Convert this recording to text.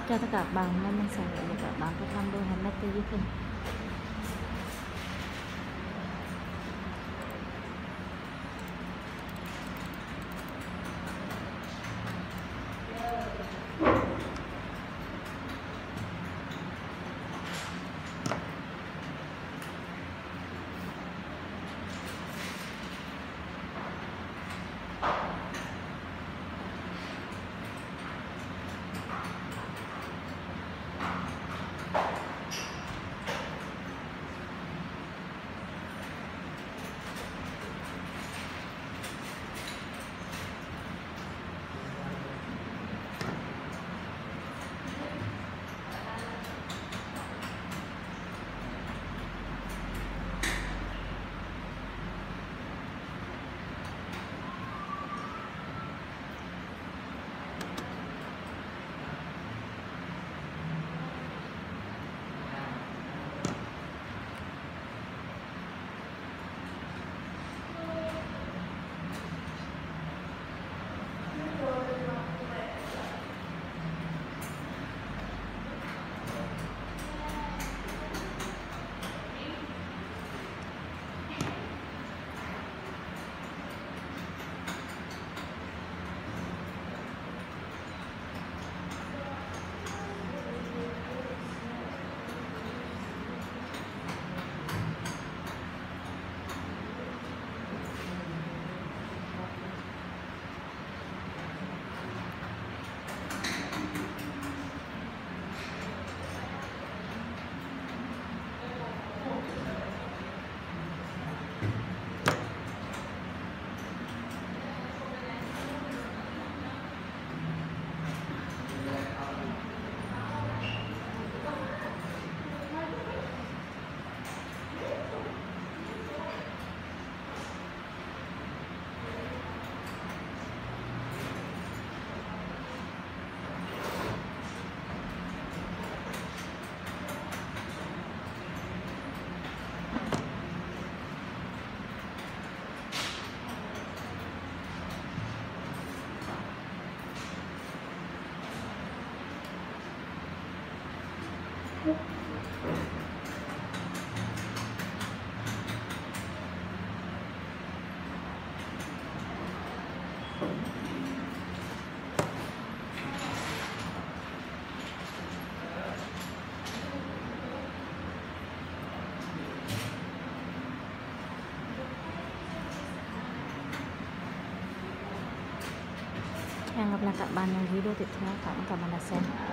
cho tất cả bạn nên mình sẽ gửi cho các bạn cái number handmade từ dưới hình. Hẹn gặp lại các bạn trong video tiếp theo. Cảm ơn các bạn đã xem.